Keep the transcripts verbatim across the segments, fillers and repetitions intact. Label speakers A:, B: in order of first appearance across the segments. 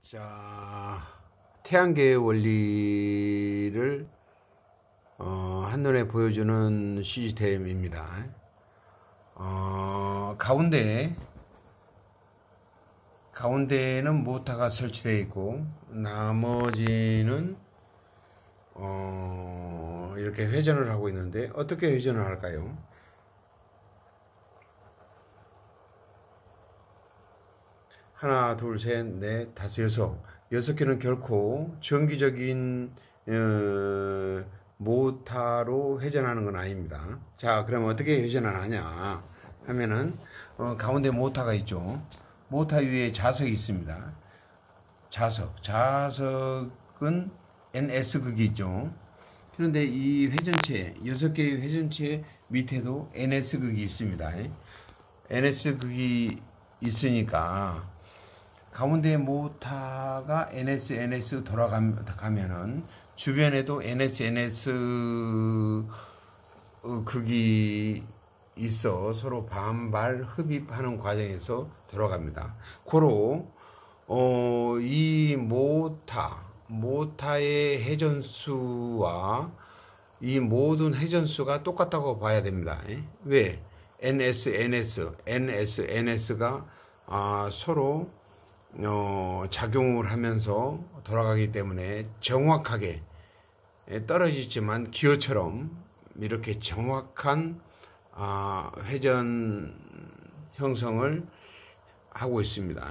A: 자, 태양계의 원리를 어, 한눈에 보여주는 시스템입니다. 어, 가운데 가운데에는 모터가 설치되어 있고 나머지는 어, 이렇게 회전을 하고 있는데 어떻게 회전을 할까요? 하나, 둘, 셋, 넷, 다섯, 여섯. 여섯 개는 결코 정기적인 어, 모타로 회전하는 건 아닙니다. 자, 그럼 어떻게 회전을 하냐 하면은 어, 가운데 모타가 있죠. 모타 위에 자석이 있습니다. 자석, 자석은 엔에스극이 있죠. 그런데 이 회전체, 여섯 개의 회전체 밑에도 엔에스극이 있습니다. 엔에스극이 있으니까 가운데 모타가 엔에스, 엔에스 돌아가면은 주변에도 엔에스, 엔에스 극이 있어 서로 반발 흡입하는 과정에서 돌아갑니다. 고로 어, 이 모타, 모타의 회전수와 이 모든 회전수가 똑같다고 봐야 됩니다. 왜? 엔에스, 엔에스, 엔에스, 엔에스가 아, 서로 어, 작용을 하면서 돌아가기 때문에 정확하게 떨어지지만 기어처럼 이렇게 정확한 아, 회전 형성을 하고 있습니다.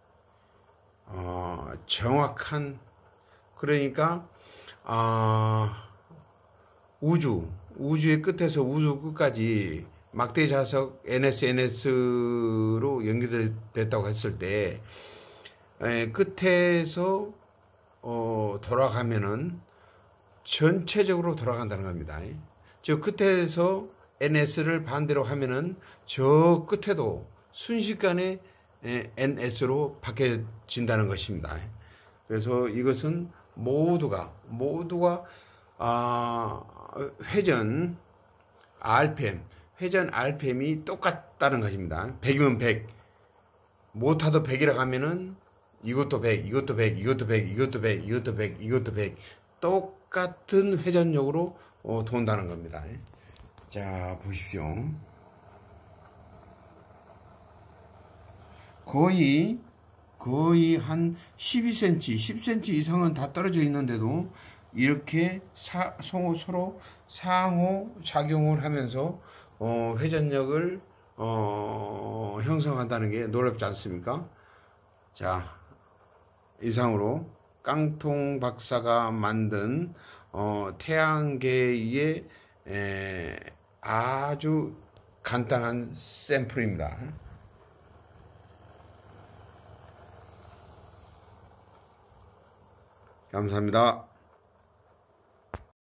A: 어, 정확한 그러니까 아, 우주 우주의 끝에서 우주 끝까지 막대 자석 엔에스, 엔에스로 연결됐다고 했을 때 에, 끝에서 어, 돌아가면은 전체적으로 돌아간다는 겁니다. 저 끝에서 엔에스를 반대로 하면은 저 끝에도 순식간에 엔에스로 바뀌어진다는 것입니다. 그래서 이것은 모두가 모두가 아, 회전 알피엠 회전 알피엠이 똑같다는 것입니다. 백이면 백 모타도 백이라고 하면은 이것도 백, 이것도 백, 이것도 백, 이것도 백, 이것도 백, 이것도 백 똑같은 회전력으로 어, 돈다는 겁니다. 자, 보십시오. 거의 거의 한 십이 센티미터, 십 센티미터 이상은 다 떨어져 있는데도 이렇게 사, 서로 상호 작용을 하면서 어, 회전력을 어, 형성한다는 게 놀랍지 않습니까? 자, 이상으로 깡통 박사가 만든 어, 태양계의 에, 아주 간단한 샘플입니다. 감사합니다.